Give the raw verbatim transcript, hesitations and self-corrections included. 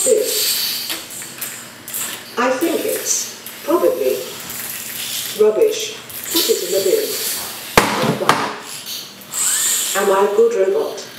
this. I think it's probably rubbish. Put it in the bin. Am I a good robot?